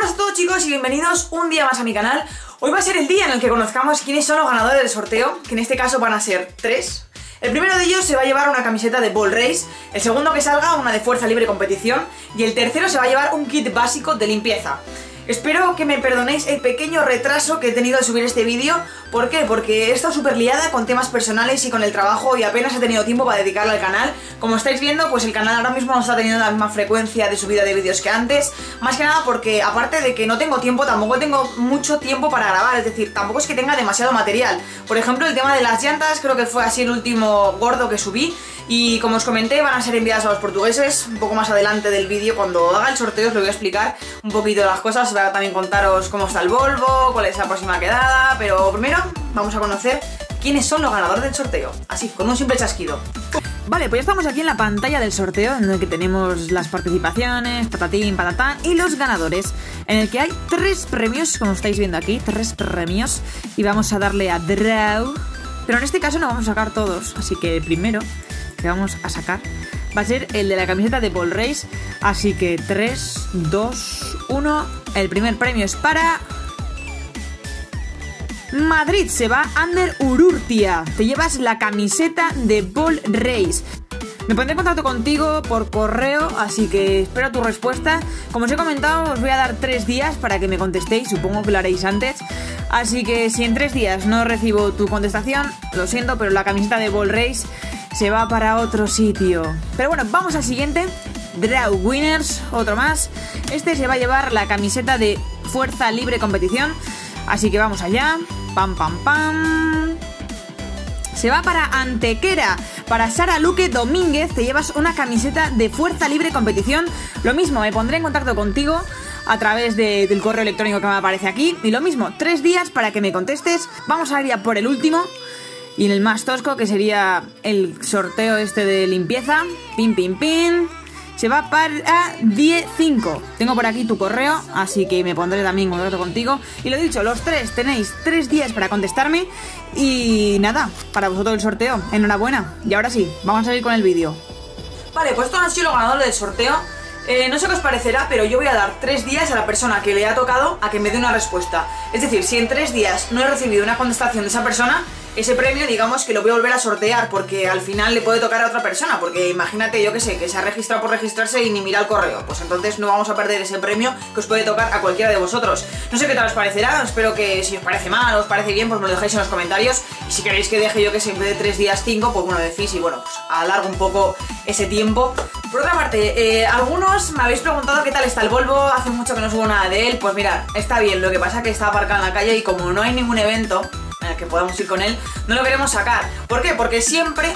buenas a todos, chicos, y bienvenidos un día más a mi canal. Hoy va a ser el día en el que conozcamos quiénes son los ganadores del sorteo, que en este caso van a ser 3. El primero de ellos se va a llevar una camiseta de Ball Race, el segundo que salga una de Fuerza Libre Competición y el tercero se va a llevar un kit básico de limpieza. Espero que me perdonéis el pequeño retraso que he tenido al subir este vídeo. ¿Por qué? Porque he estado súper liada con temas personales y con el trabajo y apenas he tenido tiempo para dedicarle al canal. Como estáis viendo, pues el canal ahora mismo no está teniendo la misma frecuencia de subida de vídeos que antes. Más que nada porque, aparte de que no tengo tiempo, tampoco tengo mucho tiempo para grabar. Es decir, tampoco es que tenga demasiado material. Por ejemplo, el tema de las llantas creo que fue así el último gordo que subí. Y como os comenté, van a ser enviadas a los portugueses un poco más adelante del vídeo. Cuando haga el sorteo os lo voy a explicar un poquito de las cosas. Os voy a también contaros cómo está el Volvo, cuál es la próxima quedada. Pero primero vamos a conocer quiénes son los ganadores del sorteo. Así, con un simple chasquido. Vale, pues ya estamos aquí en la pantalla del sorteo, en el que tenemos las participaciones, patatín, patatán, y los ganadores, en el que hay 3 premios, como estáis viendo aquí, 3 premios. Y vamos a darle a Draw. Pero en este caso no vamos a sacar todos, así que el primero que vamos a sacar va a ser el de la camiseta de Ball Race. Así que 3, 2, 1. El primer premio es para Madrid. Se va Ander Urrutia. Te llevas la camiseta de Ball Race. Me pondré en contacto contigo por correo, así que espero tu respuesta. Como os he comentado, os voy a dar 3 días para que me contestéis. Supongo que lo haréis antes. Así que si en 3 días no recibo tu contestación, lo siento, pero la camiseta de Ball Race se va para otro sitio. Pero bueno, vamos al siguiente. Draw Winners, otro más. Este se va a llevar la camiseta de Fuerza Libre Competición. Así que vamos allá. Pam, pam, pam. Se va para Antequera. Para Sara Luque Domínguez te llevas una camiseta de Fuerza Libre Competición. Lo mismo, me pondré en contacto contigo a través del correo electrónico que me aparece aquí. Y lo mismo, 3 días para que me contestes. Vamos a ir ya por el último y en el más tosco, que sería el sorteo este de limpieza. Pin, pin, pin. Se va para 10-5. Tengo por aquí tu correo, así que me pondré también en contacto contigo. Y lo dicho, los 3 tenéis 3 días para contestarme. Y nada, para vosotros el sorteo. Enhorabuena. Y ahora sí, vamos a salir con el vídeo. Vale, pues estos han sido los ganadores del sorteo. No sé qué os parecerá, pero yo voy a dar 3 días a la persona que le ha tocado a que me dé una respuesta. Es decir, si en 3 días no he recibido una contestación de esa persona, ese premio, digamos que lo voy a volver a sortear, porque al final le puede tocar a otra persona. Porque imagínate, yo que sé, que se ha registrado por registrarse y ni mira el correo. Pues entonces no vamos a perder ese premio que os puede tocar a cualquiera de vosotros. No sé qué tal os parecerá, espero que si os parece mal o os parece bien, pues me lo dejáis en los comentarios. Y si queréis que deje, yo que sé, en vez de 3 días 5, pues bueno, decís y bueno, pues alargo un poco ese tiempo. Por otra parte, algunos me habéis preguntado qué tal está el Volvo. Hace mucho que no subo nada de él. Pues mirad, está bien, lo que pasa es que está aparcado en la calle y como no hay ningún evento en el que podamos ir con él, no lo queremos sacar. ¿Por qué? Porque siempre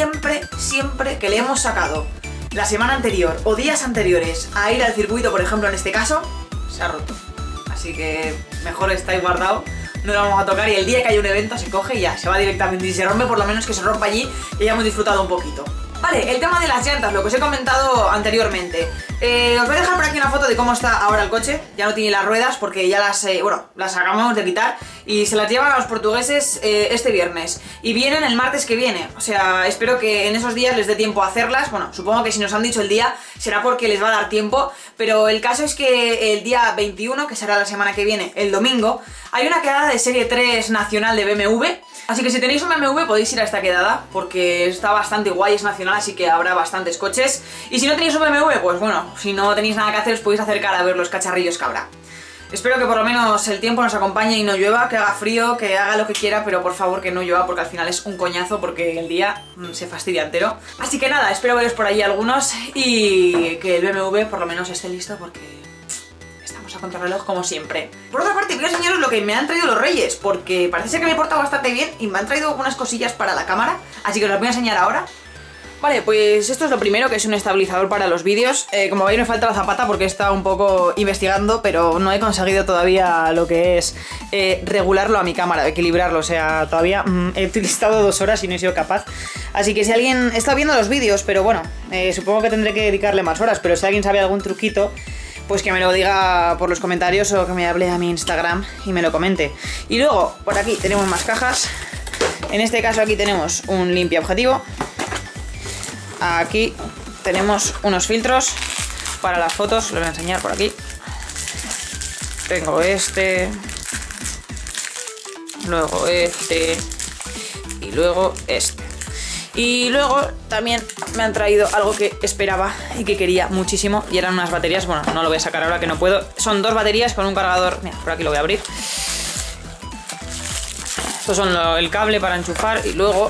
que le hemos sacado la semana anterior o días anteriores a ir al circuito, por ejemplo en este caso, se ha roto. Así que mejor está ahí guardado, no lo vamos a tocar y el día que haya un evento se coge y ya, se va directamente. Y si se rompe, por lo menos que se rompa allí y hayamos disfrutado un poquito. Vale, el tema de las llantas, lo que os he comentado anteriormente. Os voy a dejar por aquí una foto de cómo está ahora el coche. Ya no tiene las ruedas porque ya las acabamos de quitar. Y se las llevan a los portugueses este viernes. Y vienen el martes que viene. O sea, espero que en esos días les dé tiempo a hacerlas. Bueno, supongo que si nos han dicho el día será porque les va a dar tiempo. Pero el caso es que el día 21, que será la semana que viene, el domingo, hay una quedada de Serie 3 nacional de BMW. Así que si tenéis un BMW podéis ir a esta quedada, porque está bastante guay, es nacional, así que habrá bastantes coches. Y si no tenéis un BMW, pues bueno, si no tenéis nada que hacer os podéis acercar a ver los cacharrillos que habrá. Espero que por lo menos el tiempo nos acompañe y no llueva, que haga frío, que haga lo que quiera, pero por favor que no llueva, porque al final es un coñazo, porque el día se fastidia entero. Así que nada, espero veros por allí algunos y que el BMW por lo menos esté listo, porque a contrarreloj como siempre. Por otra parte, voy a enseñaros lo que me han traído los Reyes, porque parece ser que me he portado bastante bien y me han traído algunas cosillas para la cámara, así que os las voy a enseñar ahora. Vale, pues esto es lo primero, que es un estabilizador para los vídeos. Como veis me falta la zapata porque he estado un poco investigando, pero no he conseguido todavía lo que es regularlo a mi cámara, equilibrarlo. O sea, todavía he utilizado 2 horas y no he sido capaz. Así que si alguien está viendo los vídeos, pero bueno, supongo que tendré que dedicarle más horas, pero si alguien sabe algún truquito, pues que me lo diga por los comentarios o que me hable a mi Instagram y me lo comente. Y luego, por aquí tenemos más cajas. En este caso aquí tenemos un limpia objetivo. Aquí tenemos unos filtros para las fotos, los voy a enseñar por aquí. tengo este, luego este y luego este. Y luego también me han traído algo que esperaba y que quería muchísimo, y eran unas baterías. Bueno, no lo voy a sacar ahora que no puedo. Son 2 baterías con un cargador. Mira, por aquí lo voy a abrir. Estos son el cable para enchufar, y luego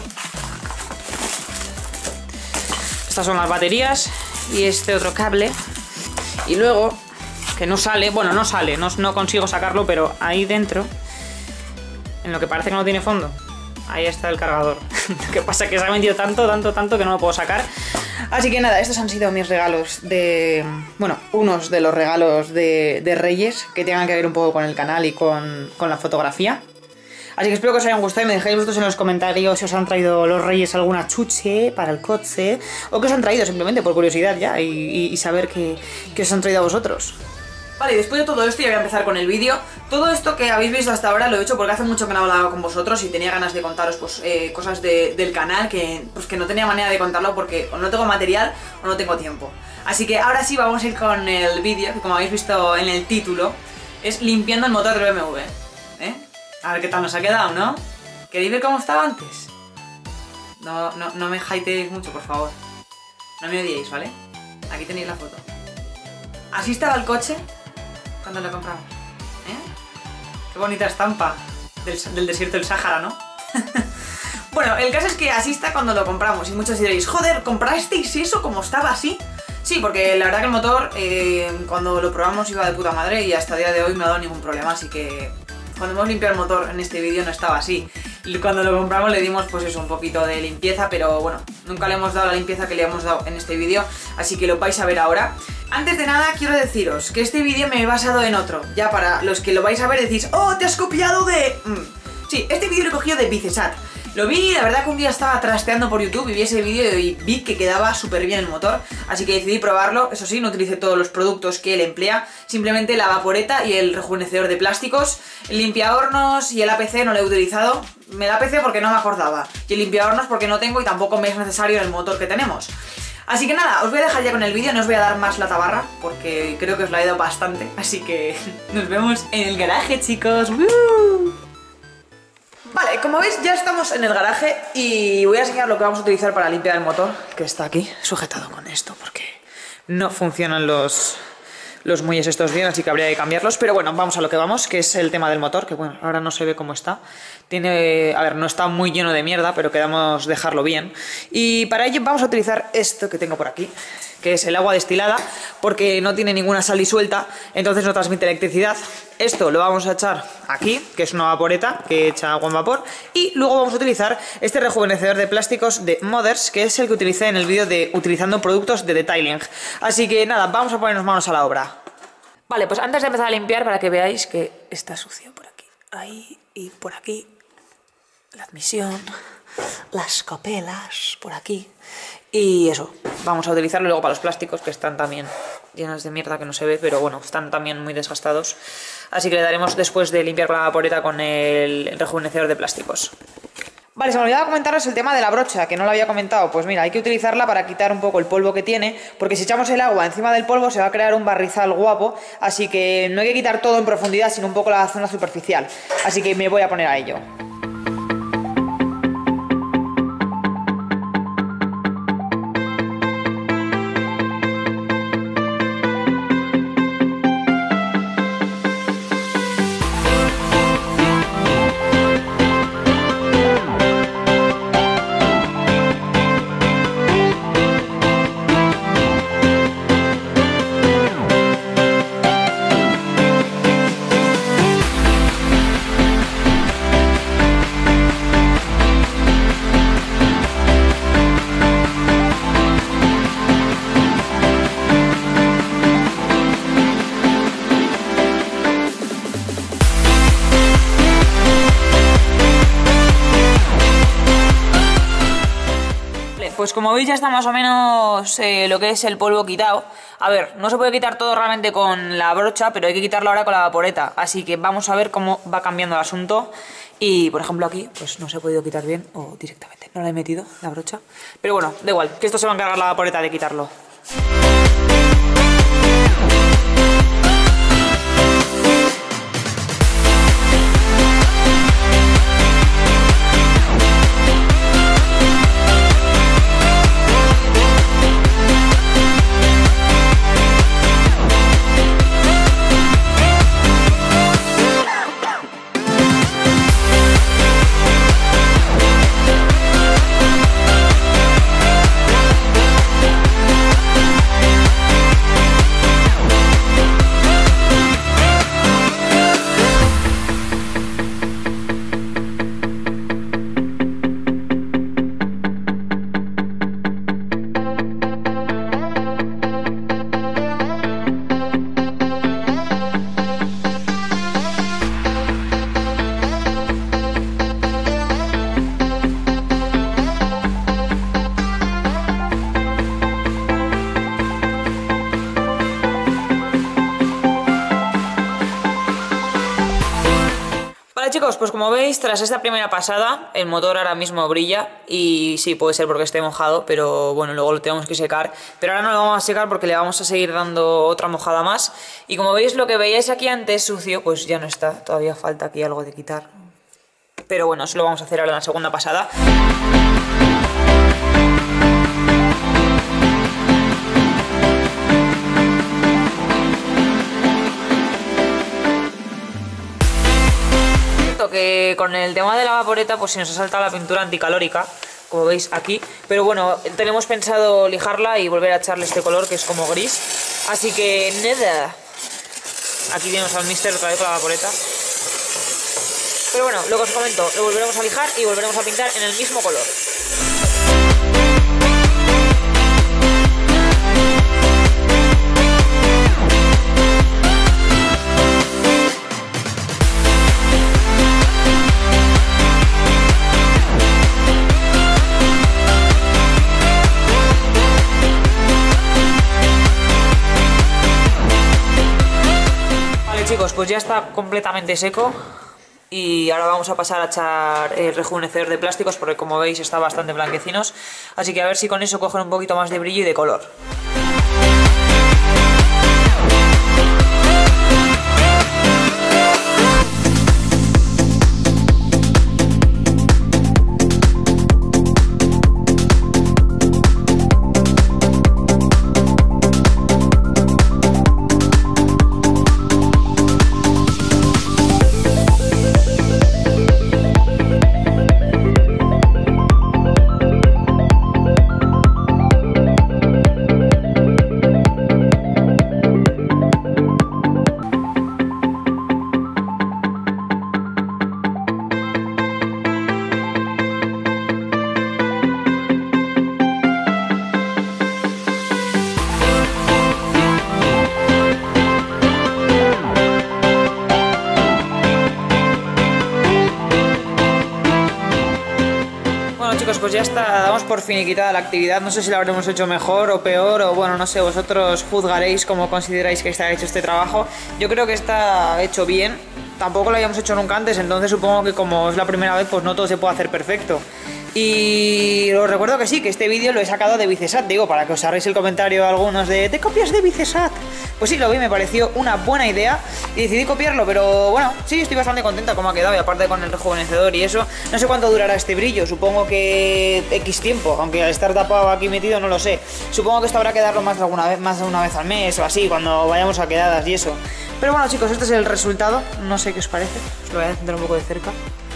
estas son las baterías y este otro cable. Y luego, que no sale, bueno, no sale, no consigo sacarlo, pero ahí dentro, en lo que parece que no tiene fondo, ahí está el cargador. Lo que pasa es que se ha vendido tanto que no lo puedo sacar. Así que nada, estos han sido mis regalos de... Bueno, unos de los regalos de Reyes que tengan que ver un poco con el canal y con la fotografía. Así que espero que os hayan gustado y me dejéis vosotros en los comentarios si os han traído los Reyes alguna chuche para el coche, o que os han traído simplemente por curiosidad ya y saber qué os han traído a vosotros. Vale, y después de todo esto ya voy a empezar con el vídeo. Todo esto que habéis visto hasta ahora lo he hecho porque hace mucho que no hablaba con vosotros y tenía ganas de contaros pues, cosas del canal que no tenía manera de contarlo porque o no tengo material o no tengo tiempo. Así que ahora sí vamos a ir con el vídeo, que como habéis visto en el título, es limpiando el motor del BMW. A ver qué tal nos ha quedado, ¿no? ¿Queréis ver cómo estaba antes? No me hateéis mucho, por favor. No me odiéis, ¿vale? Aquí tenéis la foto. Así estaba el coche cuando lo compramos. Qué bonita estampa del desierto del Sáhara, ¿no? Bueno, el caso es que así está cuando lo compramos. Y muchos diréis, joder, ¿comprasteis eso como estaba así? Sí, porque la verdad que el motor, cuando lo probamos iba de puta madre y hasta el día de hoy no ha dado ningún problema, así que... Cuando hemos limpiado el motor en este vídeo no estaba así. Cuando lo compramos le dimos pues eso, un poquito de limpieza, pero bueno, nunca le hemos dado la limpieza que le hemos dado en este vídeo, así que lo vais a ver ahora. Antes de nada quiero deciros que este vídeo me he basado en otro. Ya para los que lo vais a ver decís, ¡oh, te has copiado de...! Sí, este vídeo lo he cogido de Vicesat. Lo vi, la verdad que un día estaba trasteando por YouTube y vi ese vídeo y vi que quedaba súper bien el motor, así que decidí probarlo. Eso sí, no utilicé todos los productos que él emplea, simplemente la vaporeta y el rejuvenecedor de plásticos. El limpiahornos y el APC no lo he utilizado. Me da APC porque no me acordaba, y el limpiahornos porque no tengo y tampoco me es necesario en el motor que tenemos. Así que nada, os voy a dejar ya con el vídeo, no os voy a dar más la tabarra porque creo que os la he dado bastante, así que nos vemos en el garaje, chicos. ¡Woo! Vale, como veis ya estamos en el garaje y voy a enseñar lo que vamos a utilizar para limpiar el motor, que está aquí sujetado con esto porque no funcionan los muelles estos bien, así que habría que cambiarlos. Pero bueno, vamos a lo que vamos, que es el tema del motor, que bueno, ahora no se ve cómo está. Tiene, a ver, no está muy lleno de mierda, pero queremos dejarlo bien. Y para ello vamos a utilizar esto que tengo por aquí, que es el agua destilada, porque no tiene ninguna sal disuelta, entonces no transmite electricidad. Esto lo vamos a echar aquí, que es una vaporeta que echa agua en vapor, y luego vamos a utilizar este rejuvenecedor de plásticos de Mothers, que es el que utilicé en el vídeo de utilizando productos de detailing. Así que nada, vamos a ponernos manos a la obra. Vale, pues antes de empezar a limpiar, para que veáis que está sucio por aquí, ahí y por aquí, la admisión, las copelas, por aquí. Y eso, vamos a utilizarlo luego para los plásticos, que están también llenos de mierda que no se ve, pero bueno, están también muy desgastados. Así que le daremos después de limpiar con la vaporeta con el rejuvenecedor de plásticos. Vale, se me olvidaba comentaros el tema de la brocha, que no lo había comentado. Pues mira, hay que utilizarla para quitar un poco el polvo que tiene, porque si echamos el agua encima del polvo se va a crear un barrizal guapo, así que no hay que quitar todo en profundidad, sino un poco la zona superficial. Así que me voy a poner a ello. Pues como veis ya está más o menos lo que es el polvo quitado. A ver, no se puede quitar todo realmente con la brocha, pero hay que quitarlo ahora con la vaporeta. Así que vamos a ver cómo va cambiando el asunto. Y por ejemplo aquí pues no se ha podido quitar bien o directamente no la he metido la brocha. Pero bueno, da igual, que esto se va a encargar la vaporeta de quitarlo. Vale chicos, pues como veis, tras esta primera pasada, el motor ahora mismo brilla y sí, puede ser porque esté mojado, pero bueno, luego lo tenemos que secar. Pero ahora no lo vamos a secar porque le vamos a seguir dando otra mojada más. Y como veis, lo que veíais aquí antes sucio, pues ya no está, todavía falta aquí algo de quitar. Pero bueno, eso lo vamos a hacer ahora en la segunda pasada. Que con el tema de la vaporeta pues se nos ha saltado la pintura anticalórica, como veis aquí, pero bueno, tenemos pensado lijarla y volver a echarle este color que es como gris, así que nada, aquí tenemos al mister otra vez con la vaporeta, pero bueno, lo que os comento, lo volveremos a lijar y volveremos a pintar en el mismo color. Chicos, pues ya está completamente seco y ahora vamos a pasar a echar el rejuvenecedor de plásticos porque como veis está bastante blanquecinos, así que a ver si con eso cogen un poquito más de brillo y de color. Chicos, pues ya está, damos por finiquitada la actividad. No sé si la habremos hecho mejor o peor, o bueno, no sé, vosotros juzgaréis cómo consideráis que está hecho este trabajo. Yo creo que está hecho bien, tampoco lo habíamos hecho nunca antes, entonces supongo que como es la primera vez, pues no todo se puede hacer perfecto. Y os recuerdo que sí, que este vídeo lo he sacado de Vicesat, digo, para que os hagáis el comentario algunos de ¿te copias de Vicesat? Pues sí, lo vi, me pareció una buena idea y decidí copiarlo, pero bueno, sí, estoy bastante contenta como ha quedado y aparte con el rejuvenecedor y eso, no sé cuánto durará este brillo, supongo que X tiempo, aunque al estar tapado aquí metido no lo sé, supongo que esto habrá que darlo más de una vez al mes o así, cuando vayamos a quedadas y eso. Pero bueno chicos, este es el resultado, no sé qué os parece, os lo voy a encender un poco de cerca.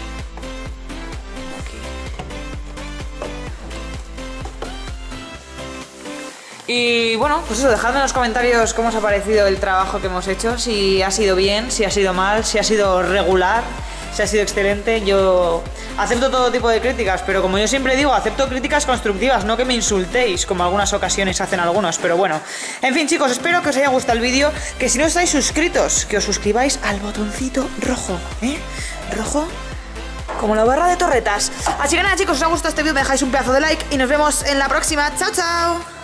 Y bueno, pues eso, dejadme en los comentarios cómo os ha parecido el trabajo que hemos hecho, si ha sido bien, si ha sido mal, si ha sido regular, si ha sido excelente. Yo acepto todo tipo de críticas, pero como yo siempre digo, acepto críticas constructivas, no que me insultéis, como algunas ocasiones hacen algunos, pero bueno. En fin chicos, espero que os haya gustado el vídeo, que si no estáis suscritos, que os suscribáis al botoncito rojo, rojo, como la barra de torretas. Así que nada chicos, si os ha gustado este vídeo me dejáis un pedazo de like y nos vemos en la próxima. ¡Chao, chao!